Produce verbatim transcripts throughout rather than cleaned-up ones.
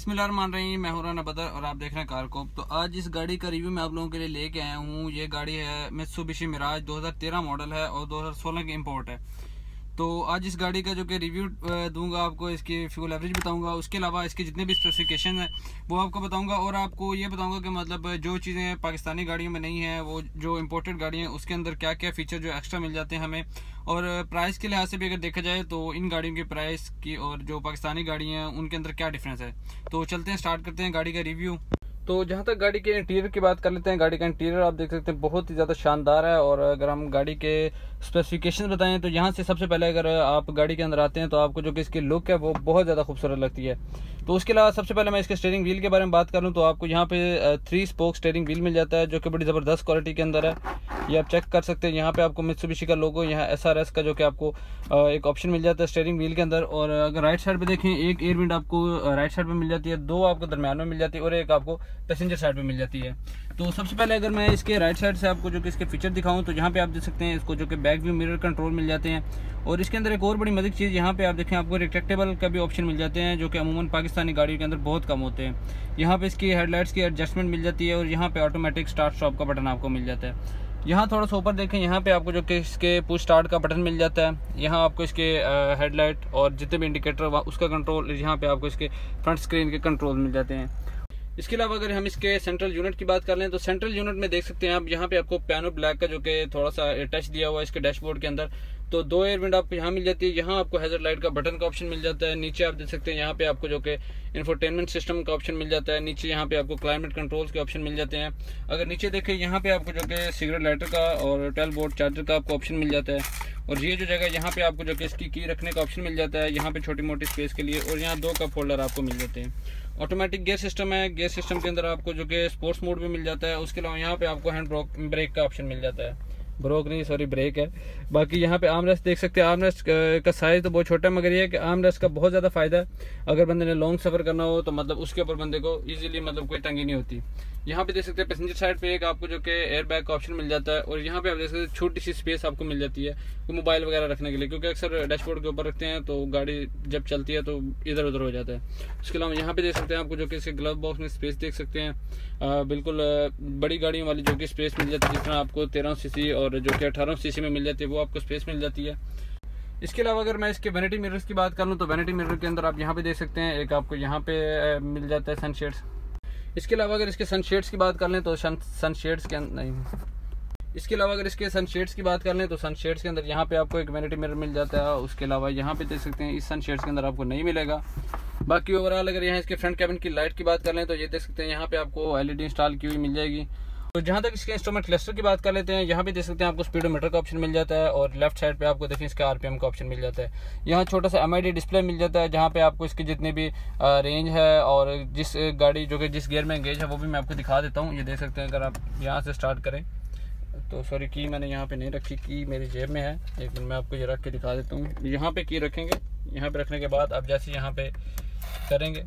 बिस्मिल्लाहिर्रहमानिर्रहीम, मैं हूं राना बदर और आप देख रहे हैं कारकोप। तो आज इस गाड़ी का रिव्यू मैं आप लोगों के लिए लेके आया हूं। ये गाड़ी है मित्सुबिशी मिराज दो हज़ार तेरह मॉडल है और दो हज़ार सोलह की इंपोर्ट है। तो आज इस गाड़ी का जो कि रिव्यू दूंगा, आपको इसकी फ्यूल एवरेज बताऊंगा, उसके अलावा इसके जितने भी स्पेसिफिकेशन है वो आपको बताऊंगा और आपको ये बताऊंगा कि मतलब जो चीज़ें पाकिस्तानी गाड़ियों में नहीं है वो जो इंपोर्टेड गाड़ियाँ हैं उसके अंदर क्या क्या फ़ीचर जो एक्स्ट्रा मिल जाते हैं हमें। और प्राइस के लिहाज से भी अगर देखा जाए तो इन गाड़ियों की प्राइस की और जो पाकिस्तानी गाड़ियाँ हैं उनके अंदर क्या डिफरेंस है। तो चलते हैं, स्टार्ट करते हैं गाड़ी का रिव्यू। तो जहाँ तक गाड़ी के इंटीरियर की बात कर लेते हैं, गाड़ी का इंटीरियर आप देख सकते हैं बहुत ही ज़्यादा शानदार है। और अगर हम गाड़ी के स्पेसिफिकेशन बताएं तो यहाँ से सबसे पहले अगर आप गाड़ी के अंदर आते हैं तो आपको जो कि इसकी लुक है वो बहुत ज़्यादा खूबसूरत लगती है। तो उसके अलावा सबसे पहले मैं इसके स्टीयरिंग व्हील के बारे में बात करूँ तो आपको यहाँ पे थ्री स्पोक स्टीयरिंग व्हील मिल जाता है जो कि बड़ी ज़बरदस्त क्वालिटी के अंदर है। ये आप चेक कर सकते हैं। यहाँ पे आपको मित्सुबिशी का लोगो, यहाँ एस आर एस का जो कि आपको एक ऑप्शन मिल जाता है स्टीयरिंग व्हील के अंदर। और अगर राइट साइड पे देखें, एक एयर विंड आपको राइट साइड पे मिल जाती है, दो आपको दरम्यान में मिल जाती है और एक आपको पैसेंजर साइड पे मिल जाती है। तो सबसे पहले अगर मैं इसके राइट साइड से आपको जो कि इसके फीचर दिखाऊं तो यहाँ पे आप देख सकते हैं इसको जो कि बैक व्यू मिरर कंट्रोल मिल जाते हैं। और इसके अंदर एक और बड़ी मदद चीज़, यहाँ पे आप देखें आपको रिट्रैक्टेबल का भी ऑप्शन मिल जाते हैं जो कि अमूमन पाकिस्तानी गाड़ियों के अंदर बहुत कम होते हैं। यहाँ पे इसकी हेडलाइट्स की एडजस्टमेंट मिल जाती है और यहाँ पे ऑटोमेटिक स्टार्ट स्टॉप का बटन आपको मिल जाता है। यहाँ थोड़ा सा ऊपर देखें, यहाँ पे आपको जो कि इसके पुश स्टार्ट का बटन मिल जाता है। यहाँ आपको इसके हेडलाइट और जितने भी इंडिकेटर उसका कंट्रोल, यहाँ पे आपको इसके फ्रंट स्क्रीन के कंट्रोल मिल जाते हैं। इसके अलावा अगर हम इसके सेंट्रल यूनिट की बात कर लें तो सेंट्रल यूनिट में देख सकते हैं आप, यहाँ पे आपको पियानो ब्लैक का जो कि थोड़ा सा टच दिया हुआ है इसके डैशबोर्ड के अंदर। तो दो एयर विंड आपको यहाँ मिल जाती है। यहाँ आपको हैजर्ड लाइट का बटन का ऑप्शन मिल जाता है। नीचे आप देख सकते हैं यहाँ पे आपको जो कि इंफोटेनमेंट सिस्टम का ऑप्शन मिल जाता है। नीचे यहाँ पे आपको क्लाइमेट कंट्रोल्स के ऑप्शन मिल जाते हैं। अगर नीचे देखें यहाँ पे आपको जो कि सिगरेट लाइटर का और ट्वेल्व वोल्ट चार्जर का आपको ऑप्शन मिल जाता है। और ये जो जगह यहाँ पे आपको जो कि इसकी की रखने का ऑप्शन मिल जाता है, यहाँ पे छोटी मोटी स्पेस के लिए। और यहाँ दो कप होल्डर आपको मिल जाते हैं। ऑटोमेटिक गियर सिस्टम है। गियर सिस्टम के अंदर आपको जो कि स्पोर्ट्स मोड भी मिल जाता है। उसके अलावा यहाँ पे आपको हैंड ब्रेक का ऑप्शन मिल जाता है, ब्रोक नहीं सॉरी ब्रेक है। बाकी यहाँ पे आर्मरेस्ट देख सकते हैं। आर्मरेस्ट का साइज तो बहुत छोटा है, मगर ये है कि आर्मरेस्ट का बहुत ज़्यादा फायदा है। अगर बंदे ने लॉन्ग सफ़र करना हो तो मतलब उसके ऊपर बंदे को इजीली मतलब कोई तंगी नहीं होती। यहाँ पे देख सकते हैं पैसेंजर साइड पे एक आपको जो कि एयर बैग का ऑप्शन मिल जाता है। और यहाँ पे आप देख सकते हैं छोटी सी स्पेस आपको मिल जाती है मोबाइल वगैरह रखने के लिए, क्योंकि अक्सर डैशबोर्ड के ऊपर रखते हैं तो गाड़ी जब चलती है तो इधर उधर हो जाता है। उसके अलावा यहाँ पे देख सकते हैं आपको जो कि इसके ग्लव बॉक्स में स्पेस देख सकते हैं। आ, बिल्कुल आ, बड़ी गाड़ियों वाली जो कि स्पेस मिल जाती है, जिस तरह आपको तेरह सीसी और जो कि अठारह सीसी में मिल जाती है वो आपको स्पेस मिल जाती है। इसके अलावा अगर मैं इसके वैनिटी मिरर्स की बात कर लूँ तो वैनिटी मिरर के अंदर आप यहाँ पे देख सकते हैं एक आपको यहाँ पे मिल जाता है सनशेड्स। इसके अलावा अगर इसके सनशेड्स की बात कर लें तो सनशेड्स के अंदर नहीं इसके अलावा अगर इसके सनशेड्स की बात कर लें तो सनशेड्स के अंदर यहाँ पे आपको एक वैनिटी मिरर मिल जाता है। उसके अलावा यहाँ पे देख सकते हैं इस सनशेड्स के अंदर आपको नहीं मिलेगा। बाकी ओवरऑल अगर यहाँ इसके फ्रंट कैबिन की लाइट की बात कर लें तो ये देख सकते हैं यहाँ पे आपको एलईडी इंस्टॉल की हुई मिल जाएगी। तो जहाँ तक इसके इंस्ट्रूमेंट क्लस्टर की बात कर लेते हैं, यहाँ पे देख सकते हैं आपको स्पीडोमीटर का ऑप्शन मिल जाता है। और लेफ्ट साइड पे आपको देखें इसका आरपीएम का ऑप्शन मिल जाता है। यहाँ छोटा सा एमआईडी डिस्प्ले मिल जाता है जहाँ पे आपको इसकी जितनी भी रेंज है और जिस गाड़ी जो कि जिस गियर में एंगेज है वो भी मैं आपको दिखा देता हूँ। ये देख सकते हैं अगर आप यहाँ से स्टार्ट करें तो सॉरी की मैंने यहाँ पे नहीं रखी, की मेरी जेब में है, लेकिन मैं आपको ये रख के दिखा देता हूँ। यहाँ पे की रखेंगे, यहाँ पे रखने के बाद आप जैसे यहाँ पे करेंगे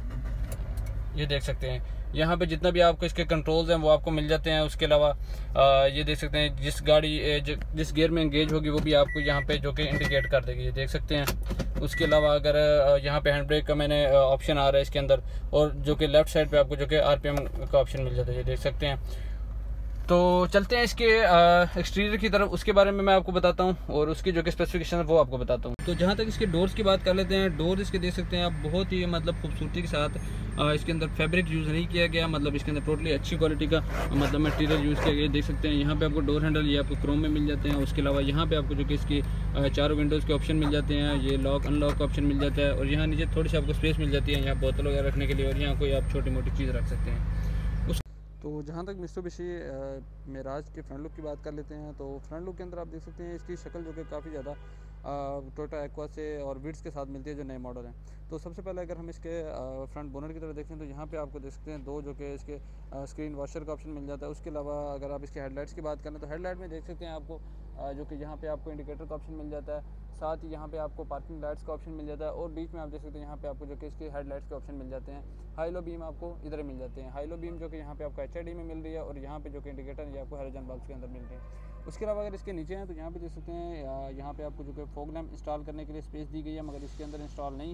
ये देख सकते हैं यहाँ पे जितना भी आपको इसके कंट्रोल्स हैं वो आपको मिल जाते हैं। उसके अलावा ये देख सकते हैं जिस गाड़ी जिस गियर में एंगेज होगी वो भी आपको यहाँ पे जो कि इंडिकेट कर देगी, ये देख सकते हैं। उसके अलावा अगर यहाँ पे हैंड ब्रेक का मैंने ऑप्शन आ रहा है इसके अंदर, और जो कि लेफ्ट साइड पे आपको जो कि आरपीएम का ऑप्शन मिल जाता है, ये देख सकते हैं। तो चलते हैं इसके एक्सटीरियर की तरफ, उसके बारे में मैं आपको बताता हूँ और उसकी जो कि स्पेसिफिकेशन है वो आपको बताता हूँ। तो जहाँ तक इसके डोर्स की बात कर लेते हैं, डोर इसके देख सकते हैं आप बहुत ही मतलब खूबसूरती के साथ आ, इसके अंदर फैब्रिक यूज़ नहीं किया गया, मतलब इसके अंदर टोटली अच्छी क्वालिटी का मतलब मटेरियल यूज़ किया गया। देख सकते हैं यहाँ पे आपको डोर हैंडल ये आपको क्रोम में मिल जाते हैं। उसके अलावा यहाँ पे आपको जो कि इसकी चारों विंडोज़ के ऑप्शन मिल जाते हैं, ये लॉक अनलॉक का ऑप्शन मिल जाता है। और यहाँ नीचे थोड़ी सी आपको स्पेस मिल जाती है यहाँ बोतल वगैरह रखने के लिए, और यहाँ कोई आप छोटी मोटी चीज़ रख सकते हैं। तो जहाँ तक मित्सुबिशी मिराज के फ्रंट लुक की बात कर लेते हैं तो फ्रंट लुक के अंदर आप देख सकते हैं इसकी शक्ल जो कि काफ़ी ज़्यादा टोयोटा एक्वा से और विड्स के साथ मिलती है जो नए मॉडल हैं। तो सबसे पहले अगर हम इसके फ्रंट बोनट की तरफ देखते हैं तो यहाँ पे आपको देख सकते हैं दो जो कि इसके स्क्रीन वॉशर का ऑप्शन मिल जाता है। उसके अलावा अगर आप इसके हेडलाइट्स की बात करें तो हेडलाइट में देख सकते हैं आपको जो कि यहाँ पे आपको इंडिकेटर का ऑप्शन मिल जाता है। साथ ही यहाँ पे आपको पार्किंग लाइट्स का ऑप्शन मिल जाता है। और बीच में आप देख सकते हैं यहाँ पे आपको जो कि इसके हेडलाइट्स के ऑप्शन मिल जाते हैं। हाई लो बीम आपको इधर मिल जाते हैं। हाई लो बीम जो कि यहाँ पे आपको एच आई डी में मिल रही है, और यहाँ पे जो कि इंडिकेटर ये आपको हैलोजन बल्ब के अंदर मिल रहे हैं। उसके अलावा अगर इसके नीचे हैं तो यहाँ पे देख सकते हैं यहाँ पे आपको जो कि फॉग लैम्प इंस्टॉल करने के लिए स्पेस दी गई है, मगर इसके अंदर इंस्टॉल नहीं है।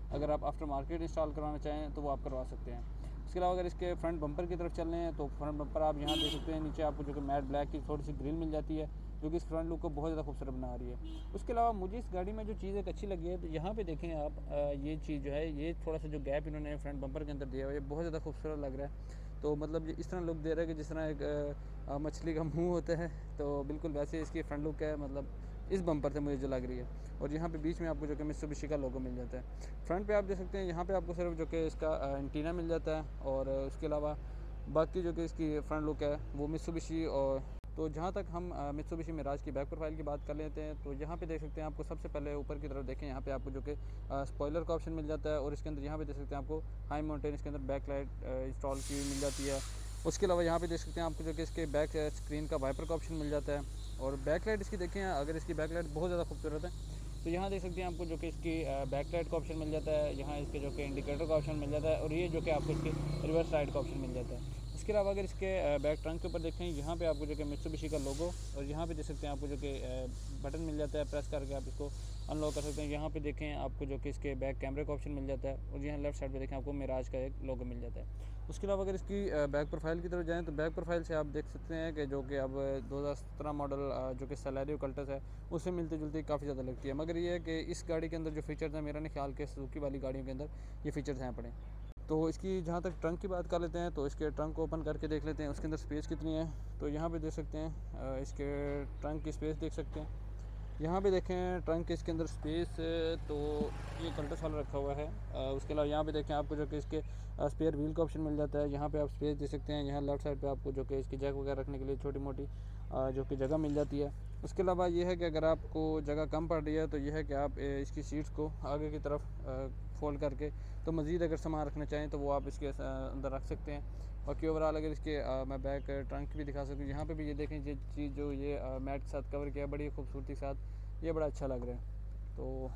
अगर आप आफ्टर मार्केट इंस्टॉल करवाना चाहें तो वो आप करवा सकते हैं। इसके अलावा अगर इसके फ्रंट बम्पर की तरफ चल रहे हैं तो फ्रंट बम्पर आप यहाँ देख सकते हैं, नीचे आपको जो कि मैट ब्लैक की थोड़ी सी ग्रिल मिल जाती है जो कि इस फ्रंट लुक को बहुत ज़्यादा खूबसूरत बना रही है। उसके अलावा मुझे इस गाड़ी में जो चीज़ एक अच्छी लगी है तो यहाँ पे देखें आप, ये चीज़ जो है, ये थोड़ा सा जो गैप इन्होंने फ्रंट बम्पर के अंदर दिया हुआ है, ये बहुत ज़्यादा खूबसूरत लग रहा है। तो मतलब ये इस तरह लुक दे रहा है कि जिस तरह एक मछली का मुंह होता है, तो बिल्कुल वैसे इसकी फ्रंट लुक है, मतलब इस बम्पर से मुझे जो लग रही है। और यहाँ पे बीच में आपको जो कि मित्सुबिशी का लोगो मिल जाता है। फ्रंट पे आप देख सकते हैं, यहाँ पे आपको सिर्फ जो कि इसका एंटीना मिल जाता है, और उसके अलावा बाकी जो कि इसकी फ्रंट लुक है वो मित्सुबिशी। और तो जहाँ तक हम मित्सुबिशी मिराज की बैक प्रोफाइल की बात कर लेते हैं तो यहाँ पे देख सकते हैं आपको सबसे पहले ऊपर की तरफ देखें, यहाँ पे आपको जो कि स्पॉइलर का ऑप्शन मिल जाता है, और इसके अंदर यहाँ पे देख सकते हैं आपको हाई माउंटेन इसके अंदर बैक लाइट इंस्टॉल की मिल जाती है। उसके अलावा यहाँ पे देख सकते हैं आपको जो कि इसके बैक स्क्रीन का वाइपर का ऑप्शन मिल जाता है, और बैक लाइट इसकी देखें, अगर इसकी बैक लाइट बहुत ज़्यादा खूबसूरत है तो यहाँ देख सकते हैं आपको जो कि इसकी बैक लाइट का ऑप्शन मिल जाता है, यहाँ इसके जो कि इंडिकेटर का ऑप्शन मिल जाता है, और ये जो कि आपको इसके रिवर्स साइड का ऑप्शन मिल जाता है। इसके अलावा अगर इसके बैक ट्रंक के ऊपर देखें, यहाँ पे आपको जो कि मित्सुबिशी का लोगो, और यहाँ पे देख सकते हैं आपको जो कि बटन मिल जाता है, प्रेस करके आप इसको अनलॉक कर सकते हैं। यहाँ पे देखें आपको जो कि इसके बैक कैमरे का ऑप्शन मिल जाता है, और यहाँ लेफ्ट साइड पे देखें आपको मिराज का एक लोगो मिल जाता है। उसके अलावा अगर इसकी बैक प्रोफाइल की तरफ जाएँ तो बैक प्रोफाइल से आप देख सकते हैं कि जो कि अब दो हज़ार सत्रह मॉडल जो कि सेलेरियो कल्टस है उससे मिलती जुलती काफ़ी ज़्यादा लगती है, मगर ये है कि इस गाड़ी के अंदर जो फीचर्स हैं, मेरा नहीं ख्याल के सुजुकी वाली गाड़ियों के अंदर ये फीचर्स हैं पड़े। तो इसकी जहाँ तक ट्रंक की बात कर लेते हैं तो इसके ट्रंक को ओपन करके देख लेते हैं उसके अंदर स्पेस कितनी है। तो यहाँ पे देख सकते हैं इसके ट्रंक की स्पेस देख सकते हैं, यहाँ पे देखें ट्रंक के इसके अंदर स्पेस, तो ये कल्टस वाला रखा हुआ है। उसके अलावा यहाँ पे देखें आपको जो कि इसके स्पेयर व्हील का ऑप्शन मिल जाता है, यहाँ पे आप स्पेस दे सकते हैं। यहाँ लेफ्ट साइड पे आपको जो कि इसकी जैक वगैरह रखने के लिए छोटी मोटी जो कि जगह मिल जाती है। उसके अलावा ये है कि अगर आपको जगह कम पड़ रही है तो यह है कि आप इसकी सीट्स को आगे की तरफ फोल्ड करके तो मज़ीद अगर सामान रखना चाहें तो वो आप इसके अंदर रख सकते हैं। बाकी ओवरऑल अगर इसके आ, मैं बैक ट्रंक भी दिखा सकूँ, यहाँ पे भी ये देखें, ये चीज़ जो ये आ, मैट के साथ कवर किया है बड़ी खूबसूरती के साथ, ये बड़ा अच्छा लग रहा है। तो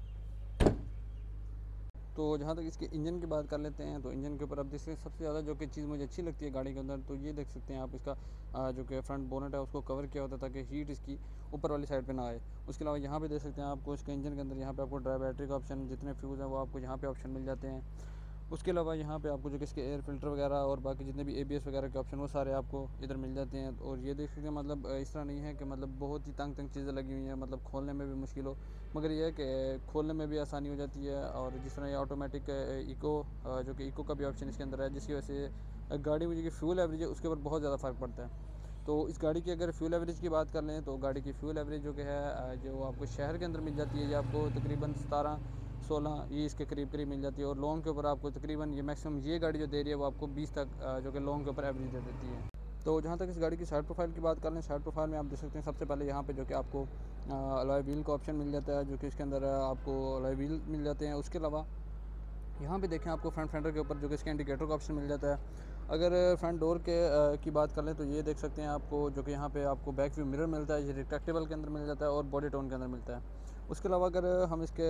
तो जहाँ तक इसके इंजन की बात कर लेते हैं तो इंजन के ऊपर अब देखते हैं सबसे ज़्यादा जो कि चीज़ मुझे अच्छी लगती है गाड़ी के अंदर, तो ये देख सकते हैं आप इसका आ, जो कि फ्रंट बोनट है उसको कवर किया होता है ताकि हीट इसकी ऊपर वाली साइड पे ना आए। उसके अलावा यहाँ पे देख सकते हैं आपको इसके इंजन के अंदर यहाँ पे आपको ड्राई बैटरी का ऑप्शन, जितने फ्यूज़ हैं वो आपको यहाँ पे ऑप्शन मिल जाते हैं। उसके अलावा यहाँ पे आपको जो कि इसके एयर फिल्टर वगैरह और बाकी जितने भी एबीएस वगैरह के ऑप्शन वो सारे आपको इधर मिल जाते हैं। और ये देख सकते हैं मतलब इस तरह नहीं है कि मतलब बहुत ही तंग तंग चीज़ें लगी हुई हैं, मतलब खोलने में भी मुश्किल हो, मगर ये है कि खोलने में भी आसानी हो जाती है। और जिस तरह ये ऑटोमेटिक इको जो कि इको का भी ऑप्शन इसके अंदर है, जिसकी वजह से गाड़ी में जो कि फ्यूल एवरेज है उसके ऊपर बहुत ज़्यादा फ़र्क पड़ता है। तो इस गाड़ी की अगर फ्यूल एवरेज की बात कर लें तो गाड़ी की फ्यूल एवरेज जो कि है जो आपको शहर के अंदर मिल जाती है, ये आपको तकरीबन सतारह सोलह ये इसके करीब करीब मिल जाती है। और लॉन्ग के ऊपर आपको तकरीबन ये मैक्सिमम ये गाड़ी जो दे रही है वो आपको बीस तक जो कि लॉन्ग के ऊपर एवरेज दे देती है। तो जहाँ तक इस गाड़ी की साइड प्रोफाइल की बात कर लें, साइड प्रोफाइल में आप देख सकते हैं सबसे पहले यहाँ पे जो कि आपको अलॉय व्हील का ऑप्शन मिल जाता है, जो कि इसके अंदर आपको अलॉय व्हील मिल जाते हैं। उसके अलावा यहाँ पे देखें आपको फ्रंट फेंडर के ऊपर जो कि इसके इंडिकेटर का ऑप्शन मिल जाता है। अगर फ्रंट डोर के आ, की बात कर लें तो ये देख सकते हैं आपको जो कि यहाँ पे आपको बैक व्यू मिरर मिलता है, ये रिट्रैक्टेबल के अंदर मिल जाता है और बॉडी टोन के अंदर मिलता है। उसके अलावा अगर हम इसके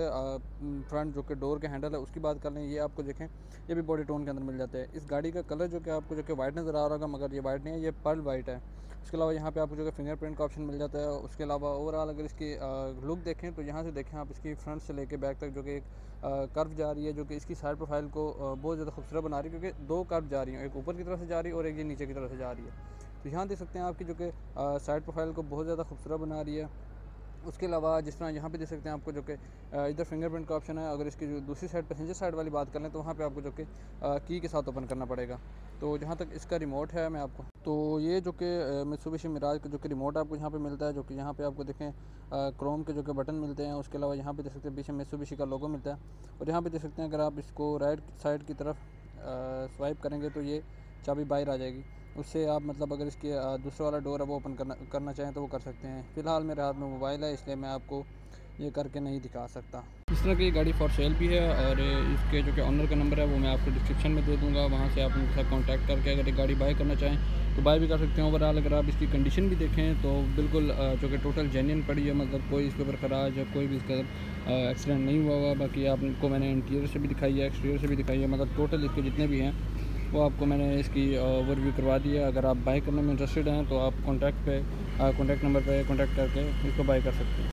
फ्रंट जो कि डोर के हैंडल है उसकी बात कर लें, ये आपको देखें ये भी बॉडी टोन के अंदर मिल जाता है। इस गाड़ी का कलर जो कि आपको जो कि वाइट नज़र आ रहा होगा, मगर ये वाइट नहीं है, ये पर्ल वाइट है। उसके अलावा यहाँ पे आपको जो कि फिंगरप्रिंट का ऑप्शन मिल जाता है। उसके अलावा ओवरऑल अगर इसकी लुक देखें तो यहाँ से देखें आप इसकी फ्रंट से लेके बैक तक जो कि एक कर्व जा रही है, जो कि इसकी साइड प्रोफाइल को बहुत ज़्यादा खूबसूरत बना रही है, क्योंकि दो कर्व जा रही हैं, एक ऊपर की तरफ से जा रही है और एक ये नीचे की तरफ से जा रही है। तो यहाँ देख सकते हैं आपकी जो कि साइड प्रोफाइल को बहुत ज़्यादा खूबसूरत बना रही है। उसके अलावा जिस तरह यहाँ पे देख सकते हैं आपको जो कि इधर फिंगरप्रिंट का ऑप्शन है। अगर इसकी जो दूसरी साइड पैसेंजर साइड वाली बात कर लें तो वहाँ पे आपको जो कि की के साथ ओपन करना पड़ेगा। तो जहाँ तक इसका रिमोट है मैं आपको, तो ये जो कि मित्सुबिशी मिराज का जो कि रिमोट आपको यहाँ पे मिलता है, जो कि यहाँ पे आपको देखें क्रोम के जो कि बटन मिलते हैं। उसके अलावा यहाँ पे देख सकते हैं पीछे मित्सुबिशी का लोगो मिलता है। और यहाँ पे देख सकते हैं अगर आप इसको राइट साइड की तरफ स्वाइप करेंगे तो ये चाबी बाहर आ जाएगी, उससे आप मतलब अगर इसके दूसरा वाला डोर है वो ओपन करना करना चाहें तो वो कर सकते हैं। फ़िलहाल मेरे हाथ में मोबाइल है इसलिए मैं आपको ये करके नहीं दिखा सकता। इस तरह की गाड़ी फॉर सेल भी है, और इसके जो कि ऑनर का नंबर है वो मैं आपको डिस्क्रिप्शन में दे दूँगा, वहाँ से आप उनके साथ कॉन्टैक्ट करके अगर ये गाड़ी बाय करना चाहें तो बाय भी कर सकते हैं। ओवरऑल अगर आप इसकी कंडीशन भी देखें तो बिल्कुल जो कि टोटल जेन्युइन पड़ी है, मतलब कोई इसके ऊपर खराज या कोई भी इसका एक्सीडेंट नहीं हुआ हुआ। बाकी आपको मैंने इंटीरियर से भी दिखाई है, एक्सटीरियर से भी दिखाई है, मतलब टोटल इसके जितने भी हैं वो आपको मैंने इसकी ओवरव्यू करवा दी है। अगर आप बाय करने में इंटरेस्टेड हैं तो आप कॉन्टैक्ट पे कॉन्टैक्ट नंबर पे कॉन्टैक्ट करके इसको बाय कर सकते हैं।